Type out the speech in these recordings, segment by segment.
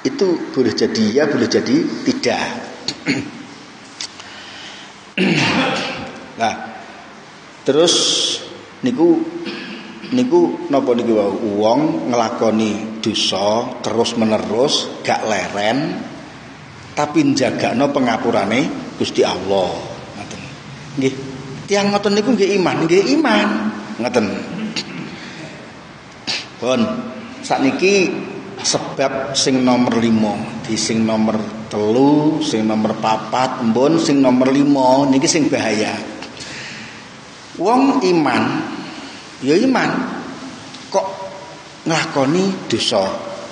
Itu boleh jadi ya, boleh jadi tidak. Nah, terus niku napa niku wong nglakoni dosa terus menerus gak leren tapi njagakno pengapurane Gusti Allah. Ngoten. Nggih, tiyang ngoten niku nggih iman, ngoten. Pun sakniki sebab sing nomor 5, di sing nomor 3, sing nomor 4, mbon sing nomor 5 niki sing bahaya. Wong iman, ya iman kok nglakoni dosa.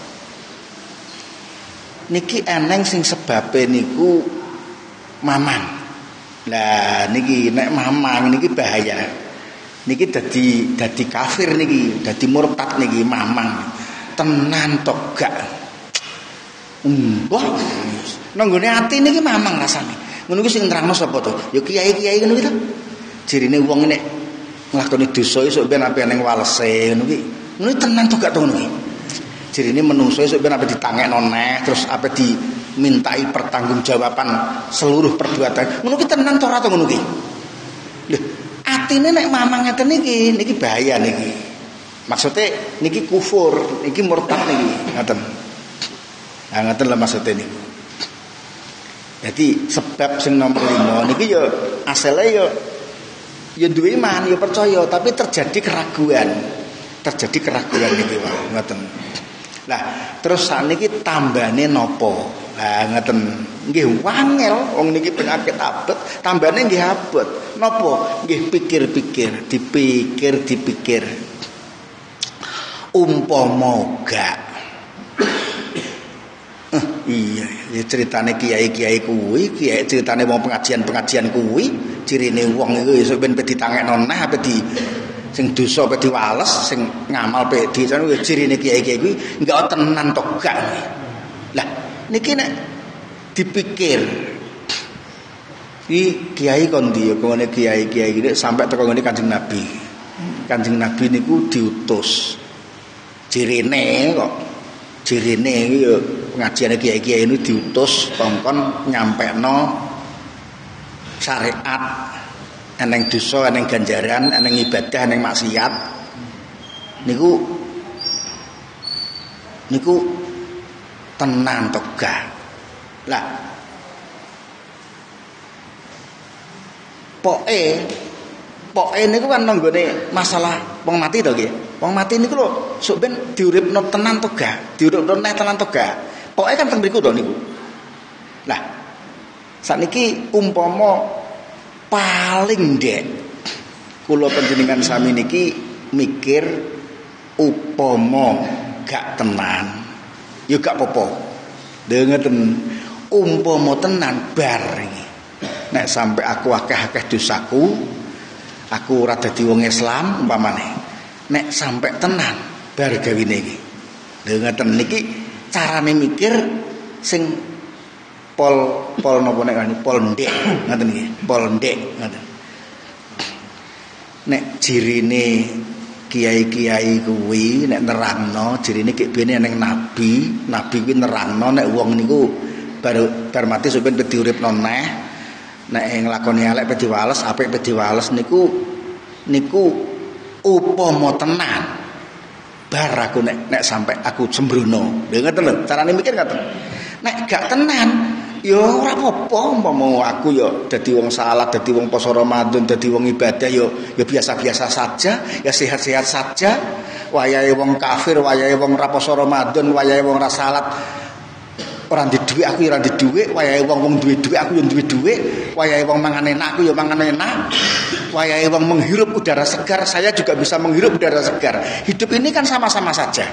Niki eneng sing sebabe niku mamang. Lah niki nek mamang niki bahaya. Niki dadi kafir niki, dadi murtad niki mamang. Tenan tok gak. Wah, nang nggone ati niki mamang rasane. Ngono kuwi sing nerangno sapa to? Ya kiai-kiai ngono ki to. Jirine wong nek nglakoni dosa esuk ben ape ning walese ngono ki. Ngono tenan tok gak to ngono ki. Jirine menungso esuk ben ape ditangekno neh terus ape dimintai pertanggungjawaban seluruh perbuatan. Ngono ki tenan to ora to ngono ki. Lho, atine nek mamang ngeten niki bahaya niki. Maksudnya niki kufur, niki murtad niki, ngaten. Nah, ngaten lah maksudnya niku. Jadi sebab sing nomor 5 niki ya asale ya duwe iman, ya percaya, tapi terjadi keraguan. Terjadi keraguan niki wae, ngaten. Lah, terus sakniki tambane napa? Lah ngaten. Nggih wangel wong niki penyakit abet, tambane nggih abet. Napa? Nggih pikir-pikir, dipikir. Umpama gak iya ya ceritane kiai-kiai kuwi, kiai ceritane wong pengajian kuwi, cirine wong iku esuk ben ditangekno neh apa di sing dosa pe diwales, sing ngamal pe di cirine kiai-kiai kuwi enggak tenan tok gak. Lah niki nek dipikir iki kiai kon ndi kene kiai-kiai iki sampai teko ngene Kanjeng Nabi. Kanjeng Nabi niku diutus Jirine iki ya pengajiane kiai-kiai ini diutus kongkon nyampekno syariat, eneng dosa, eneng ganjaran, eneng ibadah, eneng maksiat. Niku tenan to gak. Lah poke niku kan nanggone masalah wong mati to nggih. Wong mati niku lho sok ben diuripno tenan to gak? Diuripno neh tenan to gak? Pokoke kan teng mriku to niku. Lah sakniki umpama paling ndek kula panjenengan sami niki mikir upama gak tenan ya gak apa-apa. Ngeten umpama tenan bar iki. Nek sampai aku akeh-akeh dosaku, aku ora dadi wong Islam umpamane. Nek sampai tenan bar gawine iki. Lha ngeten niki carane mikir sing pol napa nek ngene pol ndek ngoten nggih, pol ndek ngoten. Nek jirine kiai-kiai kuwi nek nerangno jirine kek bene ning nabi kuwi nerangno nek wong niku bar mati sampeyan diuripno neh. Nek nglakoni elek pe diwales, apik pe diwales niku upama tenan bar aku nek sampai aku sembrono. Lha ngoten lho, carane mikir ngoten. Nek gak tenan ya ora apa-apa umpama aku ya dadi wong salat, dadi wong poso Ramadan, dadi wong ibadah ya biasa-biasa saja, ya sehat-sehat saja. Wayahe wong kafir, wayahe wong ra poso Ramadan, wayahe wong ra salat, ora ndek dhuwit aku ya ora ndek dhuwit, wayahe wong duwe dhuwit aku ya duwe dhuwit, wayahe wong mangan enak aku ya mangan enak. Wayahe wong menghirup udara segar, saya juga bisa menghirup udara segar. Hidup ini kan sama-sama saja.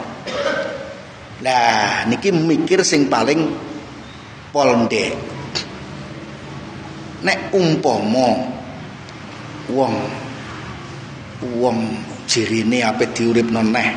Nah, niki mikir sing paling polndek. Nek umpama wong jirine ape diuripno neh.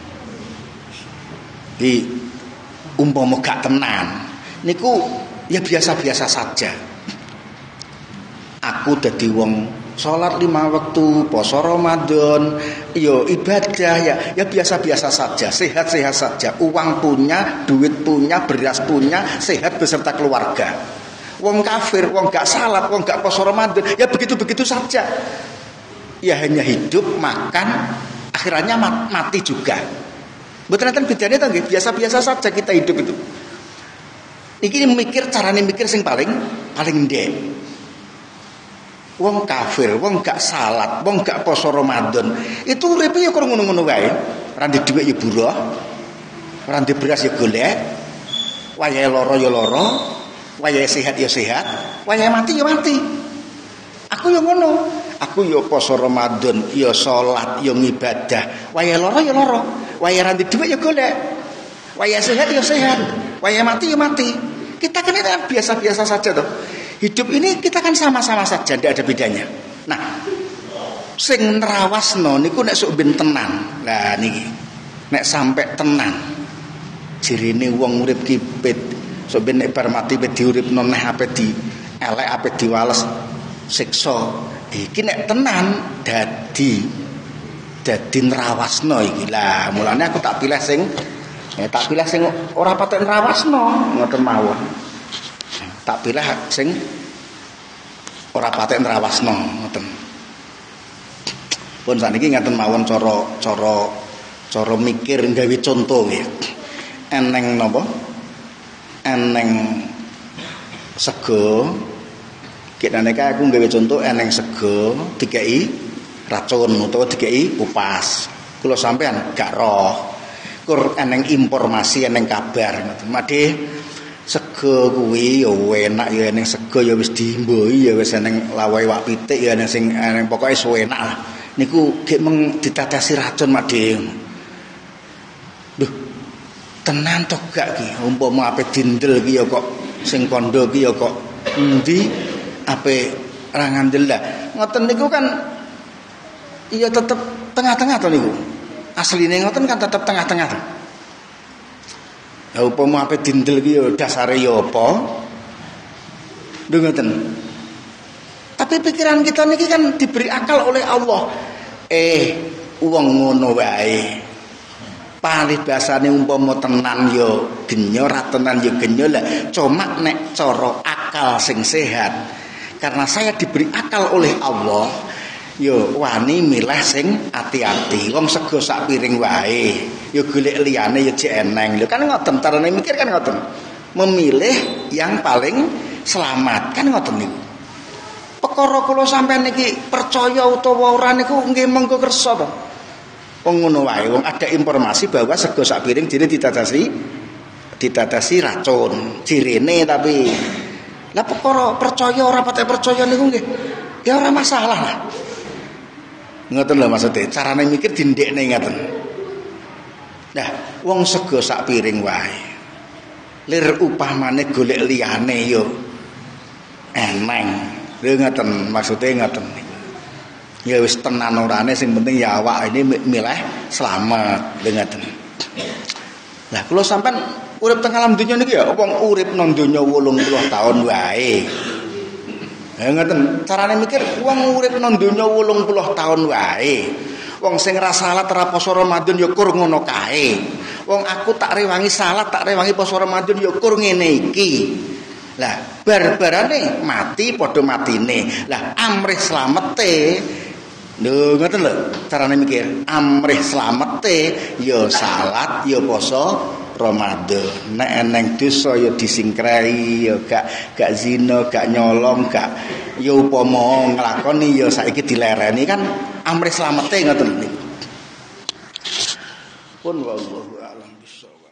Umpama gak tenan niku ya biasa-biasa saja. Aku dadi wong Sholat 5 waktu, poso Ramadan, yo ibadah ya biasa-biasa saja, sehat-sehat saja. Uang punya, duit punya, beras punya, sehat beserta keluarga. Wong kafir, wong gak salat, wong gak poso Ramadan, ya begitu-begitu saja. Ya hanya hidup, makan, akhirnya mati juga. Betul kan bedanya tuh nggih, biasa-biasa saja kita hidup itu. Iki mikir carane mikir sing paling ndek. Wong kafir, wong gak salat, wong gak poso Ramadan, itu uripe ya kurang ngono-ngono wae. Ora ndek dhuwit ya buruh, ora ndek beras ya golek, wayahe lara ya lara, wayahe sehat ya sehat, wayahe mati ya mati. Aku ya ngono. Aku ya poso Ramadan, ya salat, ya ngibadah, wayahe lara ya lara, wayahe ora ndek dhuwit ya golek, wayahe sehat ya sehat, wayahe mati ya mati. Kita kan biasa-biasa saja toh. Hidup ini kita kan sama-sama saja, tidak ada bedanya. Nah, sing nerawasno niku nek sok ben tenan. Lah niki. Nek sampai tenan. Jirine wong urip ki pit sok ben nek bar mati pit diuripno neh ape di elek ape diwales siksa. Iki nek tenan dadi nerawasno iki. Lah mulane aku tak pilih sing ora patek nerawasno ngoten mawon. Tak pilih sing ora patek nrawasno ngoten. Pun sakniki ngaten mawon cara mikir gawe conto nggih. Eneng napa? Eneng sego. Kitane kae aku gawe conto eneng sego dikei racun utawa dikei upas. Kula sampean gak roh. Kur eneng informasi eneng kabar ngoten. Madhe sego kuwi ya enak ya ning sego ya wis diimboi ya wis eneng lawahe wak pitik ya ning sing eneng pokoke enak lah. Niku gek meng ditatasi racun Mak De. Duh. Tenan to gak ki umpama ape dindel ki ya kok sing kandha ki ya kok endi ape ra ngandel lah. Ngoten niku kan iya tetep tengah-tengah to niku. Asline ngoten kan tetep tengah-tengah to. Ya upama ape dindel ki ya dasare ya apa? Lho ngoten. Tapi pikiran kita niki kan diberi akal oleh Allah. Wong ngono wae. Paribasane umpama tenan ya genya, ra tenan ya genya lah. Cuma nek cara akal sing sehat. Karena saya diberi akal oleh Allah, yo wani milih sing ati-ati. Wong sego sak piring wae. Yo golek liyane yo jek eneng. Lho kan ngoten carane mikir kan ngoten. Memilih yang paling selamat kan ngoten niku. Perkara kula sampean niki percaya utawa ora niku nggih monggo kersa to. Wong ngono wae, wong ada informasi bahwa sego sak piring dene ditatasi racun. Jirene tapi lah perkara percaya ora patek percaya niku nggih ya ora masalah lah. Ngoten lho maksudnya, carane mikir dindekne ngoten. Nah, wong sego sak piring wae. Lir upamane golek liyane yo eneng. Lho ngoten maksudnya ngoten. Ya wis tenan orane sing penting ya awak ini milih selamat lho ngoten. Lah kula sampean urip teng alam donya niki ya wong urip nang donya 80 tahun wae. Ya ngoten, carane mikir wong urip nang donya 80 tahun wae. Wong sing ra salat ra poso Ramadan ya kur ngono kae. Wong aku tak rewangi salat, tak rewangi poso Ramadan ya kur ngene iki. Lah bar-barane mati padha matine. Lah amrih slamete. Lho ngoten lho carane mikir. Amrih slamete ya salat ya poso Ramadan. Nek eneng dosa ya disingkrahi, ya gak zina, gak nyolong, gak ya upama nglakoni ya saiki dilereni kan amrih slamete ngoten niku. Pun wallahu a'lam bishawab.